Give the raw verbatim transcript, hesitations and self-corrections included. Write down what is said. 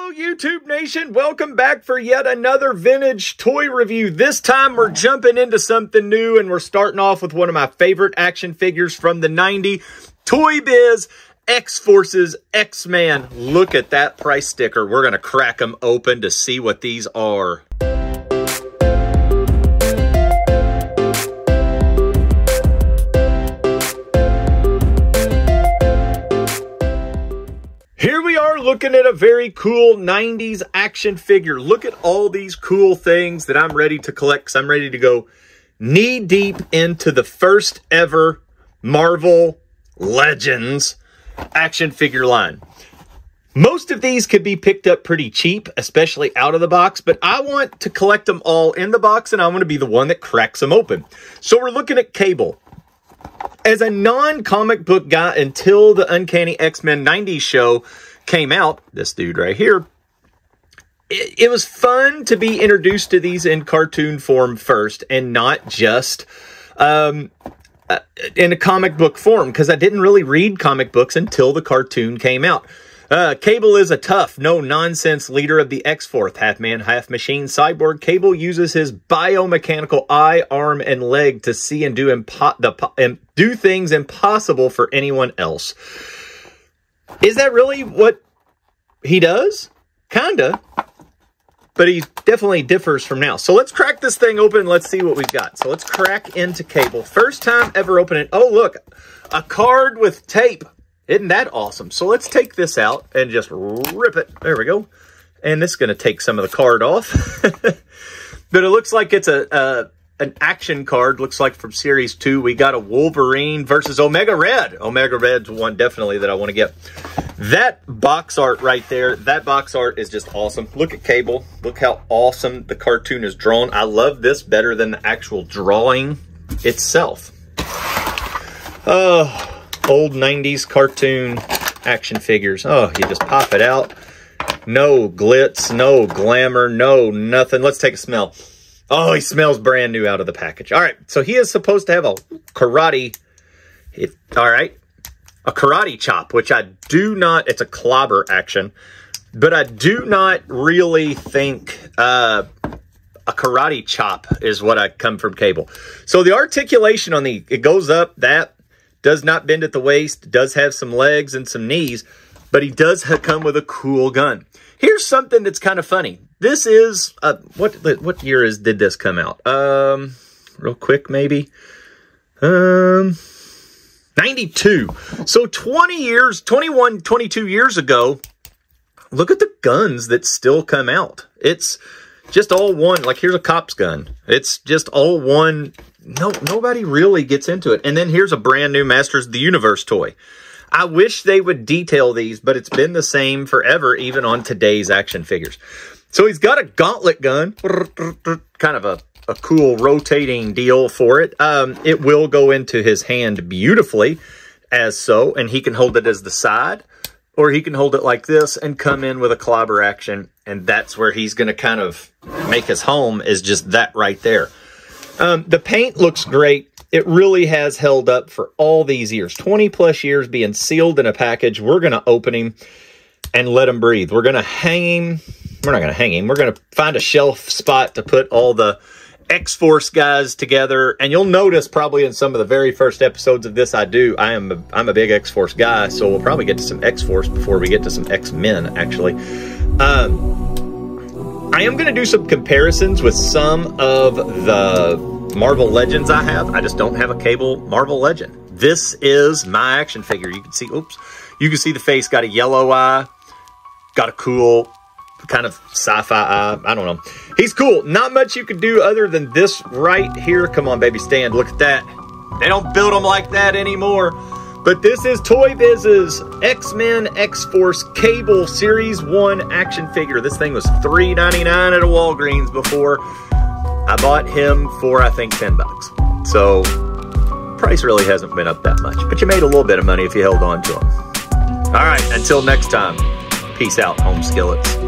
Hello YouTube Nation, welcome back for yet another vintage toy review. This time we're jumping into something new and we're starting off with one of my favorite action figures from the nineties, Toy Biz X-Forces X-Men. Look at that price sticker. We're going to crack them open to see what these are. Here we are looking at a very cool nineties action figure. Look at all these cool things that I'm ready to collect because I'm ready to go knee deep into the first ever Marvel Legends action figure line. Most of these could be picked up pretty cheap, especially out of the box, but I want to collect them all in the box and I want to be the one that cracks them open. So we're looking at Cable. As a non-comic book guy until the Uncanny X-Men nineties show came out, this dude right here, it, it was fun to be introduced to these in cartoon form first and not just um, uh, in a comic book form, because I didn't really read comic books until the cartoon came out. Uh, Cable is a tough, no-nonsense leader of the X-Force, half-man, half-machine cyborg. Cable uses his biomechanical eye, arm, and leg to see and do, impo the, and do things impossible for anyone else. Is that really what he does? Kinda. But he definitely differs from now. So let's crack this thing open and let's see what we've got. So let's crack into Cable. First time ever opening. Oh, look. A card with tape. Isn't that awesome? So let's take this out and just rip it. There we go. And this is going to take some of the card off. But it looks like it's a, a an action card. Looks like from Series two. We got a Wolverine versus Omega Red. Omega Red's one definitely that I want to get. That box art right there, that box art is just awesome. Look at Cable. Look how awesome the cartoon is drawn. I love this better than the actual drawing itself. Oh... Old nineties cartoon action figures. Oh, you just pop it out. No glitz, no glamour, no nothing. Let's take a smell. Oh, he smells brand new out of the package. All right, so he is supposed to have a karate, it, all right, a karate chop, which I do not, it's a clobber action, but I do not really think uh, a karate chop is what I come from Cable. So the articulation on the, it goes up, that, does not bend at the waist, does have some legs and some knees, but he does come with a cool gun. Here's something that's kind of funny. This is, uh, what what year is did this come out? Um, real quick, maybe. Um, ninety-two. So twenty years, twenty-one, twenty-two years ago, look at the guns that still come out. It's just all one, like here's a cop's gun. It's just all one. No, nobody really gets into it. And then here's a brand new Masters of the Universe toy. I wish they would detail these, but it's been the same forever, even on today's action figures. So he's got a gauntlet gun, kind of a, a cool rotating deal for it. Um, it will go into his hand beautifully as so, and he can hold it as the side, or he can hold it like this and come in with a clobber action, and that's where he's going to kind of make his home, is just that right there. Um, the paint looks great. It really has held up for all these years. twenty plus years being sealed in a package. We're going to open him and let him breathe. We're going to hang him. We're not going to hang him. We're going to find a shelf spot to put all the X-Force guys together. And you'll notice probably in some of the very first episodes of this I do, I am a, I'm a big X-Force guy. So we'll probably get to some X-Force before we get to some X-Men, actually. Um... I am going to do some comparisons with some of the Marvel Legends I have. I just don't have a Cable Marvel Legend. This is my action figure. You can see, oops, you can see the face got a yellow eye, got a cool kind of sci-fi eye. I don't know. He's cool. Not much you can do other than this right here. Come on, baby, stand. Look at that. They don't build them like that anymore. But this is Toy Biz's X-Men X-Force Cable Series one action figure. This thing was three ninety-nine at a Walgreens before. I bought him for, I think, ten bucks. So, price really hasn't been up that much. But you made a little bit of money if you held on to him. All right, until next time, peace out, home skillets.